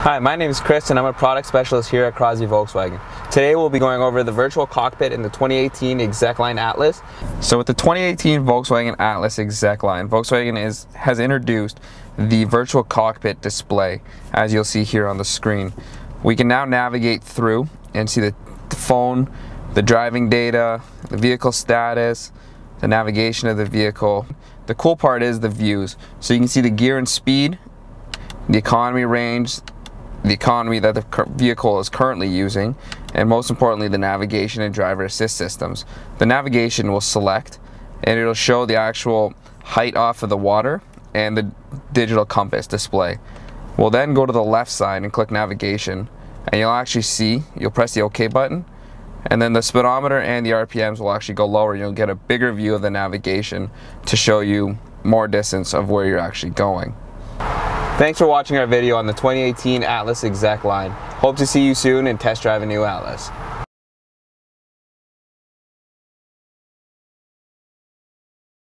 Hi, my name is Chris and I'm a product specialist here at Crosby Volkswagen. Today we'll be going over the virtual cockpit in the 2018 Exec Line Atlas. So with the 2018 Volkswagen Atlas Exec Line, Volkswagen has introduced the virtual cockpit display, as you'll see here on the screen. We can now navigate through and see the phone, the driving data, the vehicle status, the navigation of the vehicle. The cool part is the views. So you can see the gear and speed, the economy range, the economy that the vehicle is currently using, and most importantly the navigation and driver assist systems. The navigation will select and it'll show the actual height off of the water and the digital compass display. We'll then go to the left side and click navigation, and you'll press the OK button, and then the speedometer and the RPMs will actually go lower. You'll get a bigger view of the navigation to show you more distance of where you're actually going. Thanks for watching our video on the 2018 Atlas Exec Line. Hope to see you soon and test drive a new Atlas.